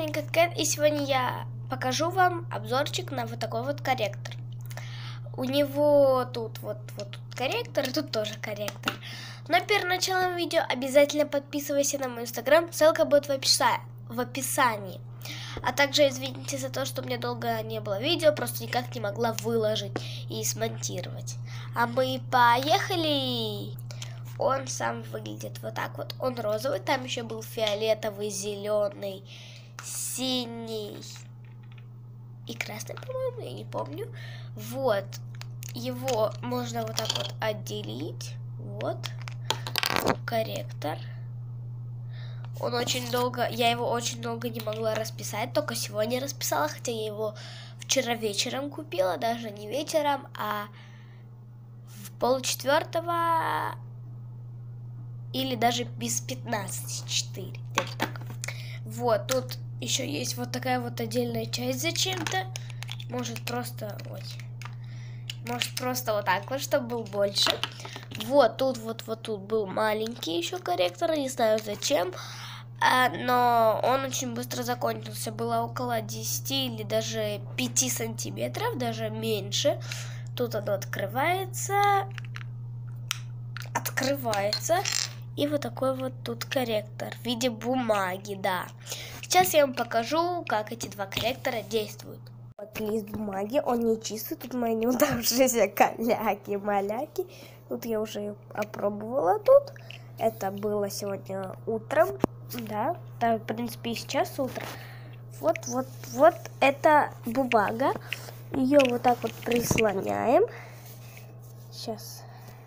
Вика Кэт, и сегодня я покажу вам обзорчик на вот такой вот корректор. У него тут вот тут корректор, и тут тоже корректор. Но перед началом видео обязательно подписывайся на мой инстаграм, ссылка будет в описании. А также извините за то, что у меня долго не было видео, просто никак не могла выложить и смонтировать. А мы поехали! Он сам выглядит вот так вот. Он розовый, там еще был фиолетовый, зеленый, синий и красный, по-моему, я не помню. Вот, его можно вот так вот отделить. Вот, корректор. Он очень долго, я его очень долго не могла расписать, только сегодня расписала, хотя я его вчера вечером купила, даже не вечером, а в 3:30 или даже без 15:04, где-то так. Вот, тут еще есть вот такая вот отдельная часть зачем-то. Может просто вот так вот, чтобы был больше. Вот тут был маленький еще корректор, не знаю зачем, но он очень быстро закончился. Было около 10 или даже 5 сантиметров, даже меньше. Тут оно открывается. И вот такой вот тут корректор в виде бумаги, да. Сейчас я вам покажу, как эти два корректора действуют. Вот лист бумаги, он не чистый, тут мои неудавшиеся каляки-маляки. Тут я уже опробовала тут. Это было сегодня утром, да, в принципе и сейчас утро. Вот это бумага. Ее вот так вот прислоняем. Сейчас.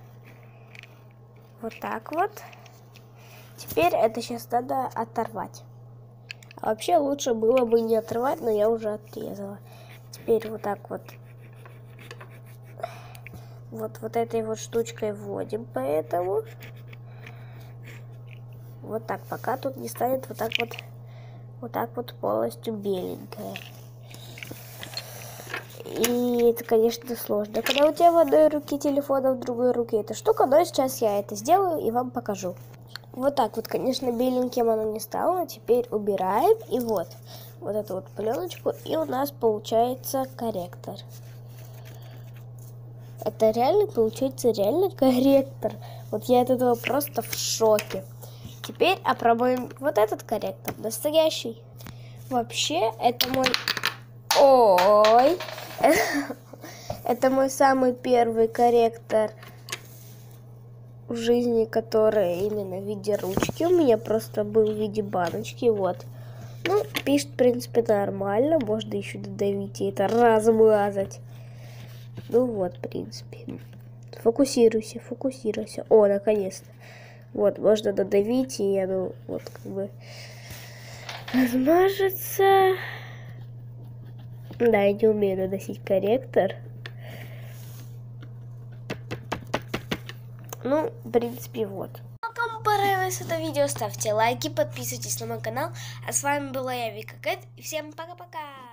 Вот так вот. Теперь это сейчас надо оторвать. А вообще лучше было бы не отрывать, но я уже отрезала. Теперь вот так вот. Вот этой вот штучкой вводим, поэтому. Вот так, пока тут не станет вот так вот полностью беленькая. И это, конечно, сложно, когда у тебя в одной руке телефон, а в другой руке эта штука, но сейчас я это сделаю и вам покажу. Вот так вот, конечно, беленьким оно не стало, но теперь убираем, и вот эту вот пленочку, и у нас получается корректор. Это реально получается корректор. Вот я от этого просто в шоке. Теперь опробуем вот этот корректор, настоящий. Вообще, это мой... Ой! Это мой самый первый корректор в жизни, который именно в виде ручки. У меня просто был в виде баночки, вот. Ну, пишет, в принципе, нормально. Можно еще додавить и это размазать. Ну вот, в принципе. Фокусируйся. О, наконец-то. Вот, можно додавить, и оно вот как бы размажется. Да, я не умею наносить корректор. Ну, в принципе, вот. Кому понравилось это видео, ставьте лайки, подписывайтесь на мой канал. А с вами была я, Вика Кэт. И всем пока-пока!